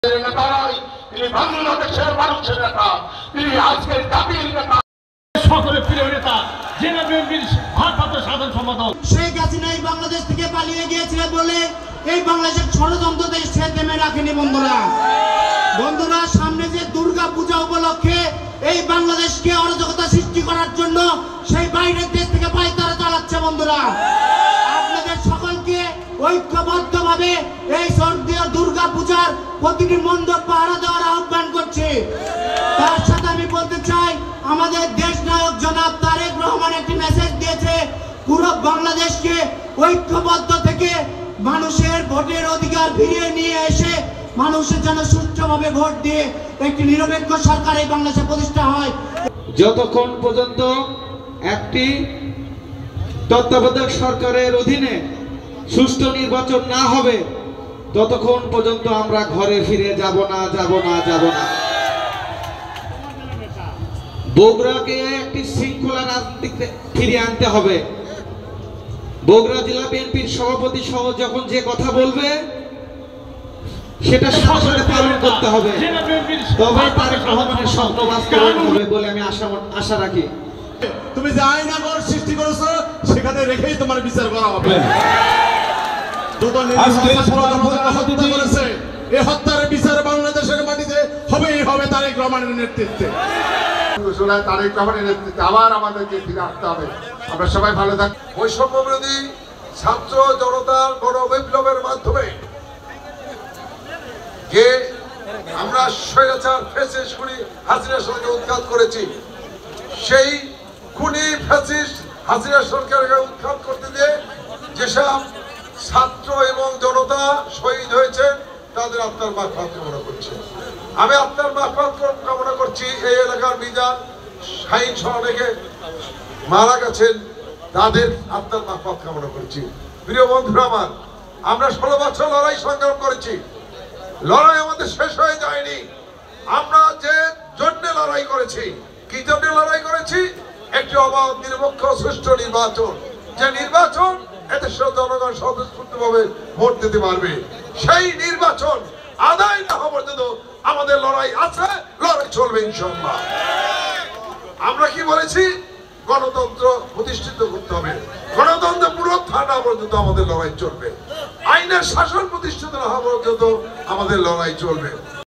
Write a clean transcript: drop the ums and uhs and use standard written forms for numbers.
তিনি বাংলাদেশের মানুষের নেতা, তিনি আজকের জাতির নেতা, সকলের প্রিয় নেতা জেলা বিএনপির ভারপ্রাপ্ত সাধারণ সম্পাদক। শেখ হাসিনা এই বাংলাদেশ থেকে পালিয়ে গিয়েছিল বলে এই বাংলাদেশের ষড়যন্ত্র দেশ সে থেমে রাখেনি। বন্ধুরা সামনে যে দুর্গা পূজা উপলক্ষে এই বাংলাদেশকে অরাজকতা সৃষ্টি করার জন্য সেই বাইরের দেশ থেকে পায়তারা চালাচ্ছে। বন্ধুরা আপনাদের সকলকে ঐক্যবদ্ধভাবে এই স্বর্গীয় দুর্গা পূজার প্রতিটি মণ্ডপ পাহারা দেওয়ার আহ্বান করছি। তার সাথে আমি বলতে চাই, আমাদের দেশ নায়ক জনাব তারেক রহমান একটি মেসেজ দিয়েছে, পুরো বাংলাদেশকে ঐক্যবদ্ধ থেকে মানুষের ভোটের অধিকার ফিরিয়ে নিয়ে এসে মানুষের যেন সুষ্ঠুভাবে ভোট দিয়ে একটি নিরপেক্ষ সরকার এই বাংলাদেশে প্রতিষ্ঠা হয়। যতক্ষণ পর্যন্ত একটি তত্ত্বাবধায়ক সরকারের অধীনে সুষ্ঠু নির্বাচন না হবে ততক্ষণ পর্যন্ত আমরা ঘরে ফিরে যাব না। বগুড়াকে একটি শৃঙ্খলা রাজনীতিতে ফিরিয়ে আনতে হবে। বগুড়া জেলা বিএনপির সভাপতি সহ যখন যে কথা বলবে সেটা সাথে সাথে পালন করতে হবে, তবে তারেক রহমানের স্বপ্ন বাস্তবায়ন হবে বলে আমি আশা রাখি। তুমি যে আইনাগর সৃষ্টি করেছো সেখানে রেখেই তোমার বিচার করা হবে। এই হত্যার বিচার বাংলাদেশের মাটিতে হবে তারেক রহমানের নেতৃত্বে। তারেক রহমানের নেতৃত্বে আবার আমাদেরকে ফিরে আসতে হবে। আমরা সবাই ভালো থাকি। বৈষম্য বিরোধী ছাত্র জনতার গণবিপ্লবের মাধ্যমে যে আমরা স্বৈরাচার ফ্যাসিস্ট খুনি হাসিনা সরকারকে উৎখাত করেছি, সেই খুনি ফ্যাসিস্ট হাসিনা সরকারকে উৎখাত করতে দিয়ে যেসব ছাত্র এবং জনতা শহীদ হয়েছেন তাদের আত্মার মাগফিরাত কামনা করছি। আমি আত্মার মাগফিরাত কামনা করছি এই এলাকার মিজান শাহীন সহ অনেকে মারা গেছেন, তাদের আত্মার মাগফিরাত কামনা করছি। প্রিয় বন্ধুরা আমার, আমরা 16 বছর লড়াই সংগ্রাম করেছি। লড়াই আমাদের শেষ হয়ে যায়নি। আমরা যে জন্য লড়াই করেছি, কি জন্য লড়াই করেছি? একটি অবাধ নিরপেক্ষ সুষ্ঠু নির্বাচন, যে নির্বাচন এদেশের জনগণ স্বতঃস্ফূর্তভাবে ভোট দিতে পারবে। সেই নির্বাচন আদায় না হওয়া পর্যন্ত আমাদের লড়াই আছে, লড়াই চলবে ইনশাআল্লাহ। আমরা কি বলেছি? গণতন্ত্র প্রতিষ্ঠিত করতে হবে। গণতন্ত্র পুনরুত্থান না পর্যন্ত আমাদের লড়াই চলবে। আইনের শাসন প্রতিষ্ঠিত না হওয়া পর্যন্ত আমাদের লড়াই চলবে।